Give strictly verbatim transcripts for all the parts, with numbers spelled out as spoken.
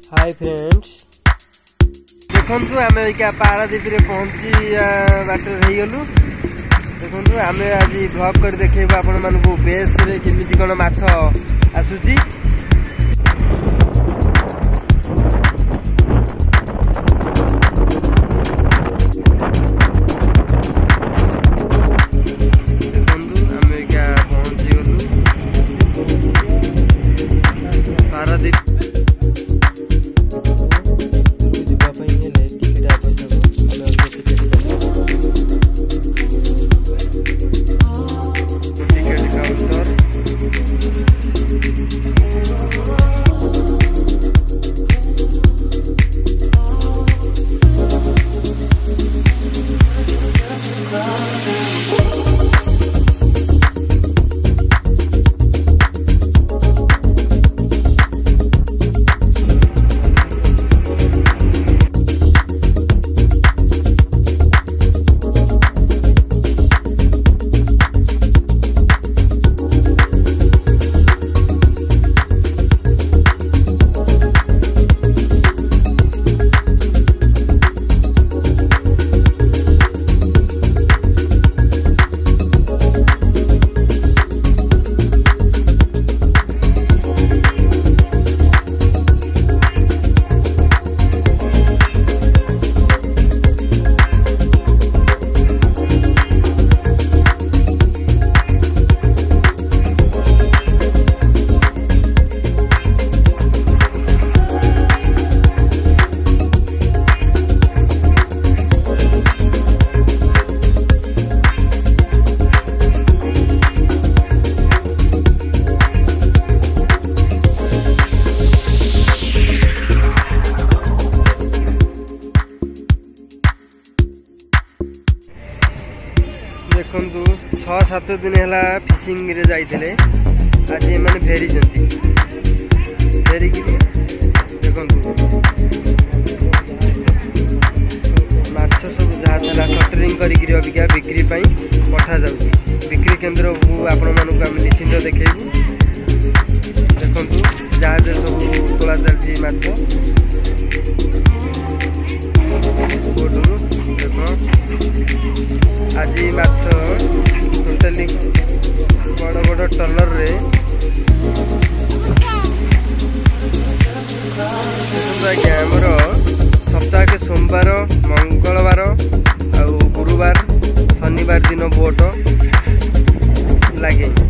Hi friends देखु आम क्या पारादीप रे पहुंची बाटर गलु देखु आम आज ब्लॉग कर देखेबू आपण मानकु बेस रे केमिति कोन माछ आसुची। देखु छः सात दिन है फिशिंग रे जाइए आज एम फेरी फेरिक देखु माछ सब जहाँ कटरिंग करिका बिक्री पठा जा बिक्री केन्द्र को आपण मानक आम निश्चिंत देखू देखु जहाज सब तोला चलती माछ आज माछ टोटाली बड़ बड़ टलर रे आमर सप्ताह के सोमवार मंगलवार आउ गुरुवार शनिवार दिन बोट लगे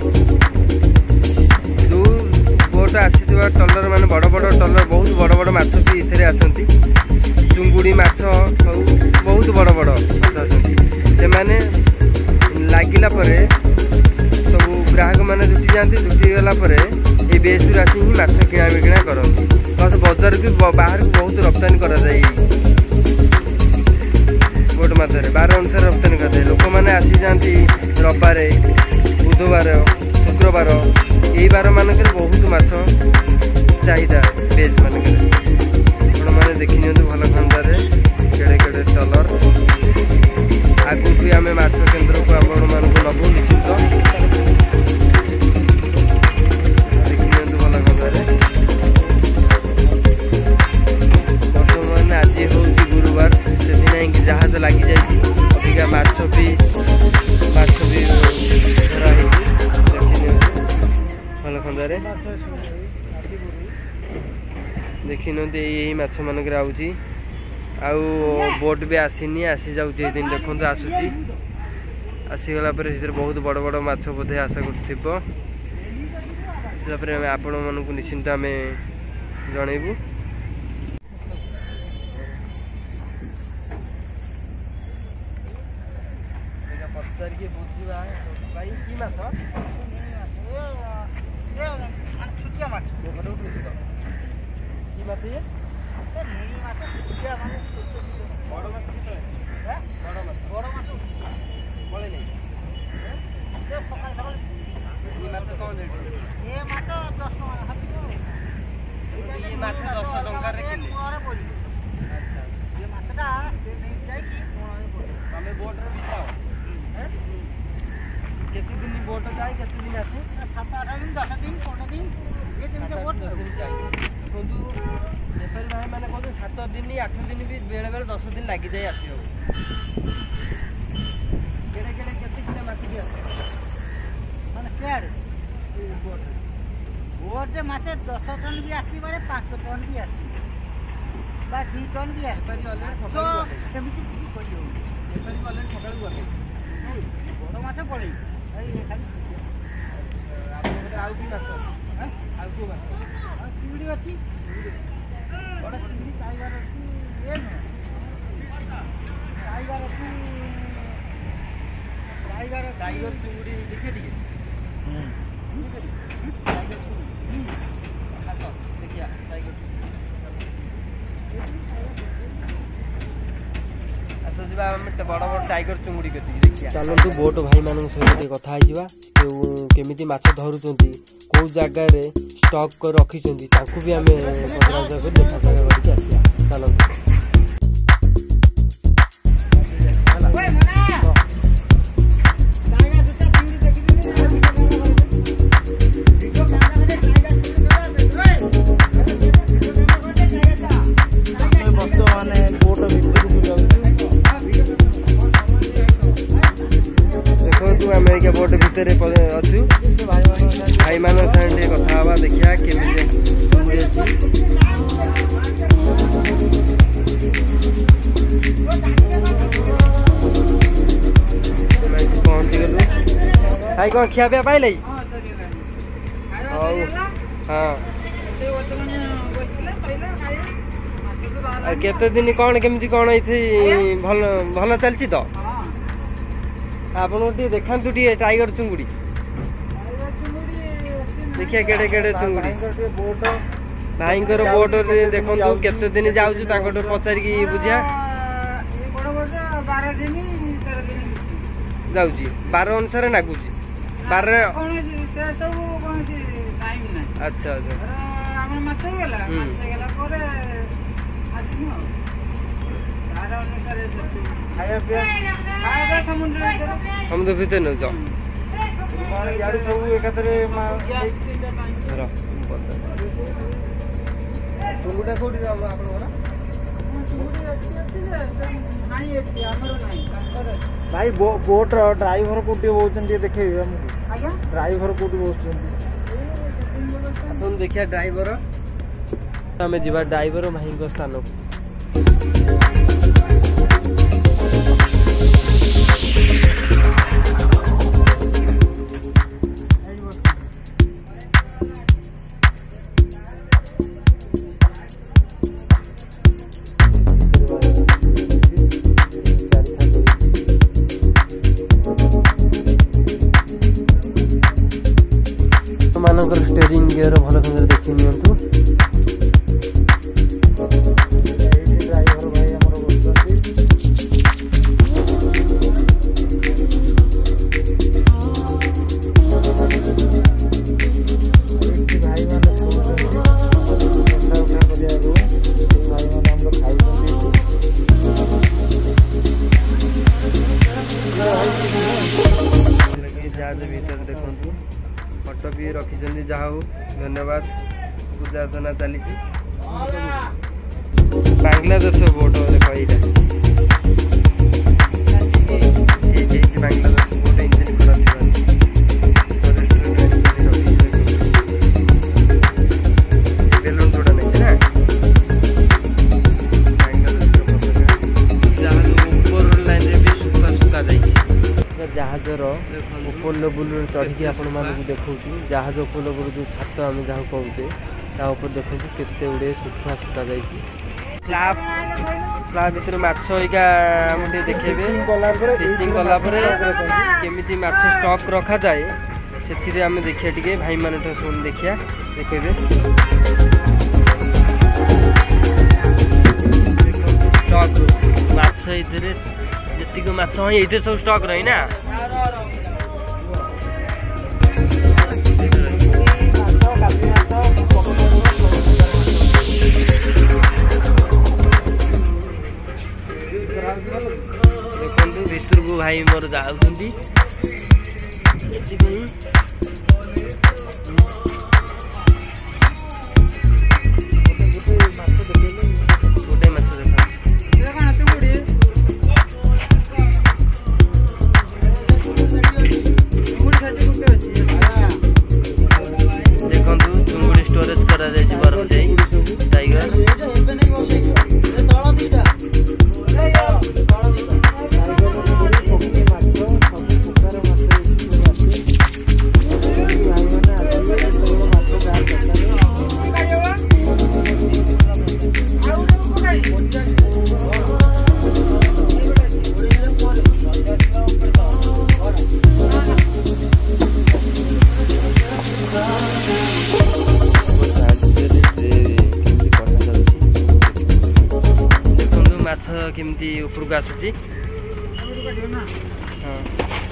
जो बोट आसी टलर मान बड़ बड़ टलर बहुत बड़ बड़ माछ भी इथे आसती चुंगुड़ी माछ सब बहुत बड़ बड़ माछ आसती से माने लागिला परे सब ग्राहक मैंने जुटी जाती जुटी गला परे ये बेसुर आसी ही माछ किଣା बिकिଣା करती प्लस बजार भी बाहर को बहुत रप्तानी करा जाए गोट मात्रा बार अनुसार रप्तानी कर लोक मैंने आसी जाती रविवार बुधवार शुक्रवार यही बार मानक बहुत माछ चाहिदा बेस मानक मैंने देखी भल खंडारे केड़े केड़े टलर आगु भी आम माछ केन्द्र को आपण मानक नबू निश्चित देखी भल खंडारे बर्तमान आज हूँ गुरुवार से जहाज लगी जाए अबिका माछ भी माछ भी धरा देखी भल खंडारे देखी यही माछ मानक आउची आउ बोट भी आसीनी आसी जाऊँगी दिन देखो आसूची आसीगला बहुत बड़ बड़ माछ बोधे आशा कर आपण मानक निश्चिंत आम जनइबू पचारिक बुझा भाई कि माछ छुटिया माछ कि माछ ये बड़ माछ बड़ माछ बड़ माछ बड़े नहीं सकाल सकाल ये माछ कौन रेट ये माछ दस टका ये माछ दस टका रे किले अच्छा ये माछटा से नहीं जाय कि तमे बोट रे बिताओ हैं केते दिन बोट जाय केते दिन आसे सात आठ दिन दस दिन पंद्रह दिन ये दिन के बोट दस दिन जाय बंधु व्यापारी सात दिन आठ दिन भी बेले बेले दस दिन लगी जाए आस केड़े केड़े केते किलो माछ भी आसे माने केड़े बोट माछ दस टन भी आसी बारे पाँच टन भी आसी बा दो टन भी आसी एपरी वाले सकाळु सेमिति की करियो एपरी वाले सकाळु वाले बड़ माछ पड़े ए खाली आपन आउ की माछ हैं आउ को माछ चिंगड़ी अछि बड़ चिंगड़ी टाइगर अछि ये न टाइगर अछि टाइगर टाइगर चिंगड़ी देखे दिए हम्म टाइगर चिंगड़ी आसो देखिया टाइगर आसो जिबा हम बड़ बड़ टाइगर चिंगड़ी कति देखिया चलंतु बोट भाई मानन सहित कथा आइबा केमिति माछ धरुचंती को जगह रे स्टॉक कर रखिचंती ताकू भी हमें पकड़ा जाबे देखा सागा करके आसिया चलंतु ओए मना टाइगर दुटा चिंगड़ी देखि दिले वीडियो कैमरा में टाइगर चिंगड़ी ओए बस्तो माने बोट भीतर को जाउ देखो तू अमेरिका बोट भीतर अच्छु भाई मान साथे कथा हवा देखिया केमिति चिंगड़ी अछि पहुंची गलु भाई कौन खिया पिया पाइले हाँ केते दिन कौन केमिति कौन इथि भल भल चलछि तो आपन टी देखांतु टी टाइगर चिंगड़ी देखिया केड़े केड़े चिंगड़ी भाईंकर बोट रे देखंतु केते दिन जाउछु तांको पचारि की बुझिया ये बड़ बड़ बारह दिन तेरह दिन जाउछि बारह अनुसार नागुछि बारह कोन से सब कोन से टाइम ना अच्छा अच्छा हमर माछ गेला माछ गेला परे आसिनु बारह अनुसार खाया पिया खाया समुद्र समुद्र भीतर न जाओ यार सब एकतरे चिंगुटा कोठी जाओ आपन घर भाई बोट ड्राइवर कोटी बोलछन देखिए हमको आज्ञा ड्राइवर कोटी बोलछन सुन देखिया ड्राइवर हमें जीवा ड्राइवर भाई को स्थान मानकर स्टीयरिंग गियर भल भाव देखि नियंतु ड्राइवर भाई हमर बसती भाई माने उठा उठा करिया रो भाई माने हम लोग खाइ जहाज भीतर देखु फोटो भी रखी जहा हो धन्यवाद पूजा अर्चना चली बांग्लादेश बोट देख ये बांग्लादेश बोट इंजन खराब बेलून जोड़ा नहीं ना जहाज ऊपर लाइन रे भी सुखा सुखा जाए जहाजर ऊपर लेवल चढ़ी आपण मानक देखा जहाज ऊपर लेवल जो छात आम जहाँ कहते ऊपर देखो केते गुड़े सुखा सुखा जाए स्लाब स्लाब भर माछिका देखेबे फिशिंग कलापर केमिति माछ स्टॉक रखा जाए से आम देखिए टिके भाई मान सुन देखिया देखेबे स्टॉक माछ इधर जी माछ ये सब स्टॉक रही ना देखो भितर को भाई मोर जाऊँगी केमती उपरको आसुची हाँ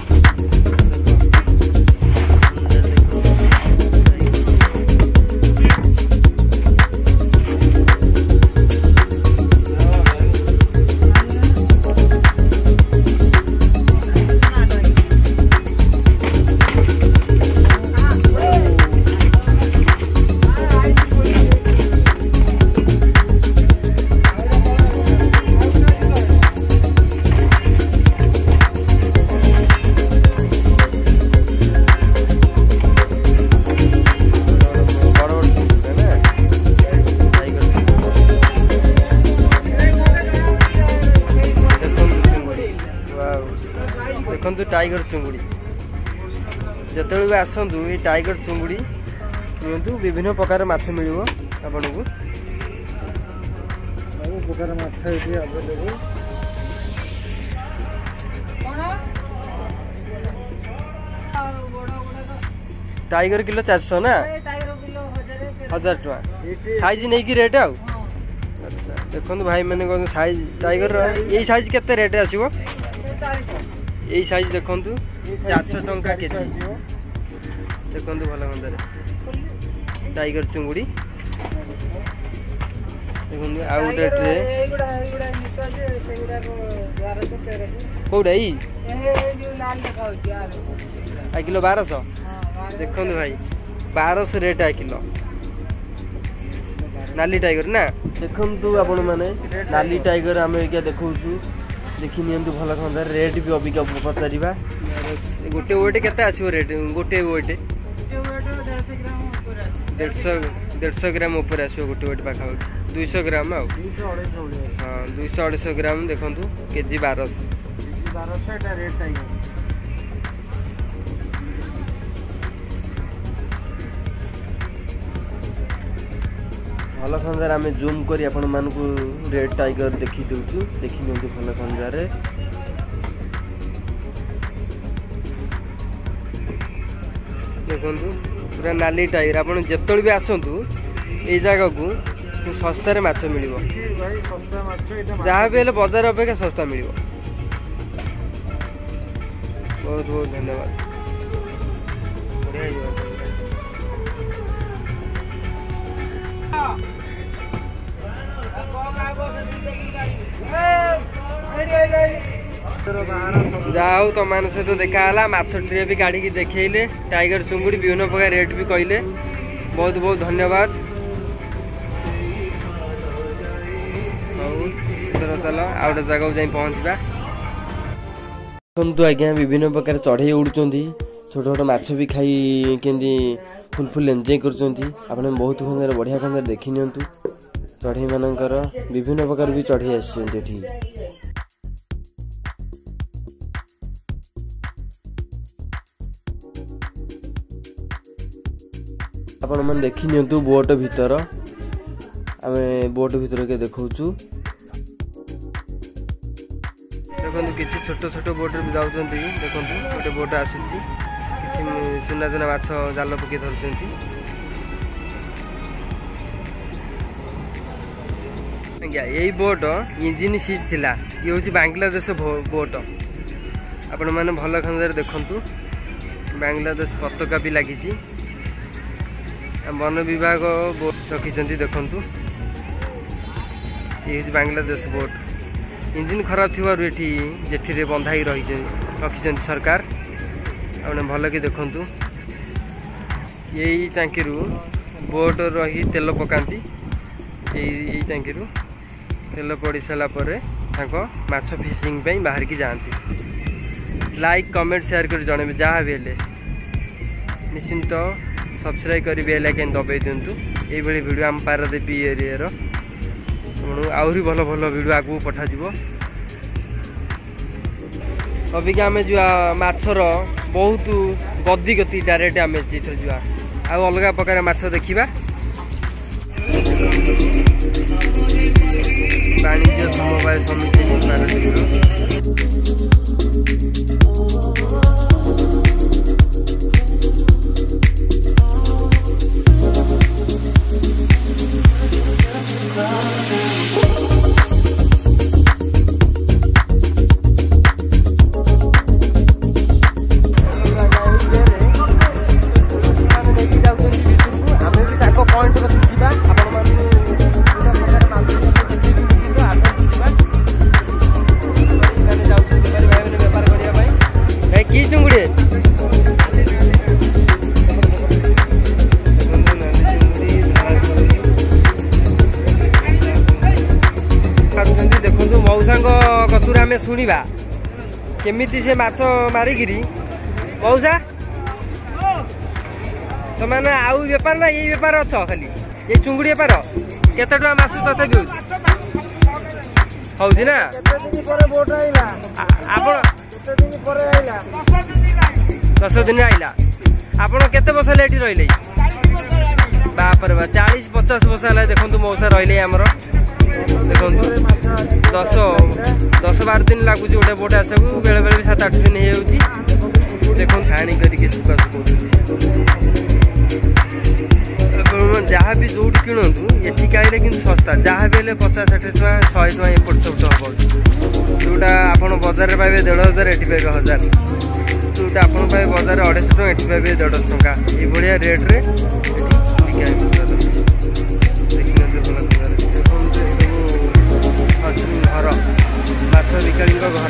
देखो टाइगर चुंगुड़ी जिते भी आसतु ये टाइगर चुंगुड़ी नियंतु विभिन्न प्रकार माछ मिल आपन को सब प्रकार माछ ये अवेलेबल टाइगर किलो चार सौ ना हजार टका साइज नहीं कि रेट आउ अच्छा देखो भाई मैंने कह साइज टाइगर ये साइज केते रेट आसीबो यही साइज देखु चार सौ टंका के जी देखु भल मंदर टाइगर चुंगुड़ी देखो आउ गोटे ट्रे कौटा आ किलो बारह सौ देखो भाई बारह सौ रेट आ किलो नाली टाइगर ना देखु आपण मैंने नाली टाइगर आम क्या देखु देखी नियंतु भल खंदा रेट भी अबिका पचारिबा गोटे वेट केते आसीबो रेट गोटे वेट डेढ़ सौ ग्राम ऊपर आसीबो गोटे वेट पाखा दो सौ ग्राम आ हां दो सौ अढ़ाई सौ ग्राम देखंतु केजी बारह सौ बारह सौ एटा रेट टाइगर भल खंजार आम जूम कर आपण मानकु रेड टाइगर देखी दउछु देखि नियंतु भल खंजार देखंतु पूरा नाली टाइगर आपण जेतल भी आसंतु ए जगह को सस्ता रे माछ मिलिबो भाई सस्ता माछ एटा जहा भी हेले बाजार अपेक्षा सस्ता मिलिबो बहुत बहुत धन्यवाद बढ़िया जाओ तुम मान सहित देखा माछ ट्रे भी गाड़ी की देखले टाइगर चुंगुड़ी विभिन्न प्रकार रेट भी कहले बहुत बहुत धन्यवाद चलो आउ गोटे जगह जाई पहुँचवा देखु आज्ञा विभिन्न प्रकार चढ़ई उड़ुंट छोट छोट माछ भी खाई केमती फुल फुल एंजॉय कर बहुत खंडार बढ़िया खंडार देखी नियंतु चढ़ई मानकर विभिन्न प्रकार भी चढ़ई आसी आपण मन देखी नियंतु बोट भीतर आमे बोट भीतर के देखौछु देखंतु किसी छोट छोट बोट भी जाउछंती देखंतु गोटे बोट आसुची किसी चुना चुना माछ जाल पके धरछंती यही बोट इंजिन सीज थिला ये हूँ बांग्लादेश बोट आपण मैंने भल खंडार देखंतु बांग्लादेश पताका भी लगी वन विभाग बोट रखी देखंतु ये हूँ बांग्लादेश बोट इंजिन खराब थी जेठी बंधाई रखी सरकार आपने भल कि देखंतु यही टांकी बोट रही तेल पकाती यही टांकी तेल पड़ सारापर माछ फिशिंग बाहर की जाती लाइक कमेंट शेयर कर जन जहाँ भी हेले निश्चिंत सब्सक्राइब कर बेल आइकन दबाई दिंतु ये वीडियो आम पारादीप एरिया आहरी भल भल वीडियो आगू पठा अबिका आम जो माछर बहुत गदी गति डायरेक्ट आम जा अलग प्रकार माछ देखा वाणिज्य समवाय समिति पारादीप कतुर आम शुणा केमिति से माछ मारिकी मौसा तुम मैंने आउ बेपार ना ये बेपार अच्छ खाली ये चुंगुड़ी बेपार केते टका मास तथापि हूँ ना आपण दस दिन आइला आपण केते वर्ष हेल्ले ये रही बापर बा चालीस पचास वर्ष है देखो मौसा रही आमर देखो दस दस बार दिन लगुच गोटे बोट आसक बेले बेले भी सात आठ दिन हो देखो छाणी करके सुखा सुखा जहाँ भी जो किणतु ये खाइले कि सस्ता जहाँ भी पचास षाठी टका शहे टका एपट सेपट हम जोटा आप बजार में पाइबे देढ़ हजार एटी पाइबे हजार जोटा आप बजार अढ़ाई टका एटी पाइबे देढ़ टका ये रेट्रे घर माछ बिकाली घर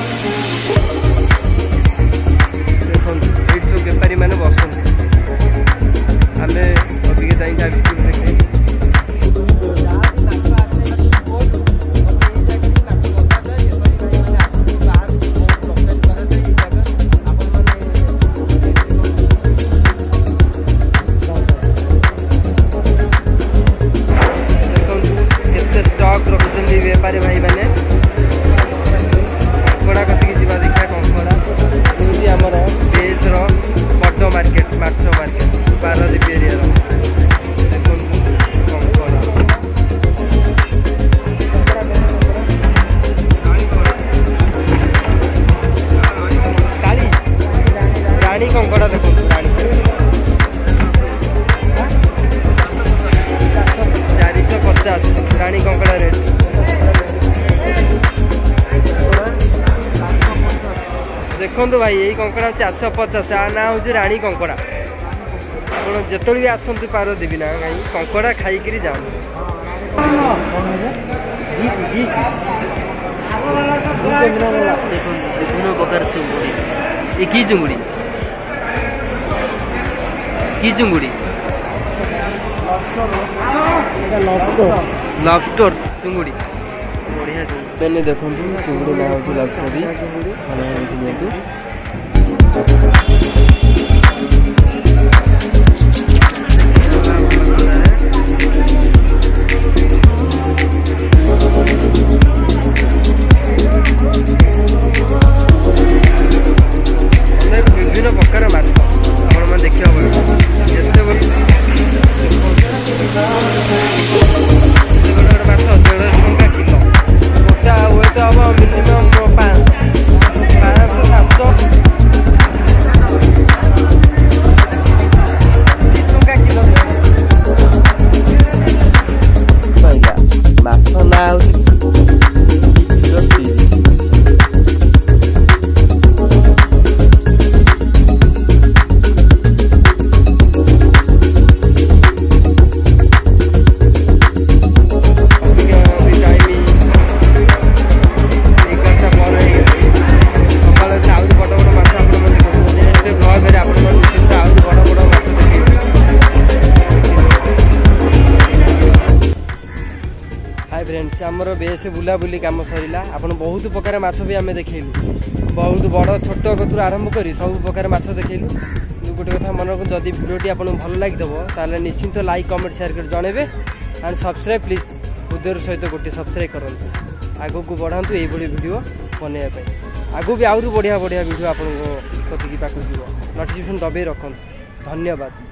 देखो ये सब बेपारी मैंने बसुँ आम अबिके जाए बेपारी भाई मैंने कंकड़ा कतिक जा देखा कंकड़ा ये आमर बेस बड़ मार्केट माछ मार्केट पारादीप एरिया देखो कंकड़ा राणी राणी कंकड़ा देखो राणी चार सौ पचास राणी कंकड़ा रेट देखो भाई यही कंकड़ा चार सौ पचास आ ना हूँ राणी कंकड़ा आप जिते भी आसतु पारदीप ना कहीं कंकड़ा खाई जाओ विभिन्न प्रकार चुंगुड़ी ये की चुंगुड़ी की चुंगुड़ी लॉबस्टर चुंगुड़ी बढ़िया मैंने देखो चुंगुड़ी ना हूँ लॉबस्टर विभिन्न प्रकार माछ आप देखिए माछ देढ़ टका किलो गोटा वेट हम मिनिमम पाँच पाँच सात टका किलो माछ ना फ्रेंड्स आमर बेस बुलाबुली कम सरला आप बहुत प्रकार माछ भी आम देखलु बहुत बड़ छोट कतुर आरंभ कर सब प्रकार माछ देखलु गोटे कथा मन को जदि भिडियोटी आपको भल लगी ताले निश्चिंत लाइक कमेंट शेयर कर जनइबे एंड सब्सक्राइब प्लीज हृदय सहित गोटे सब्सक्राइब करूँ आगू को बढ़ातु ये वीडियो बनवाई आगू भी आहरी बढ़िया बढ़िया वीडियो आपको कतिक पाक नोटिफिकेशन दबे रखु धन्यवाद।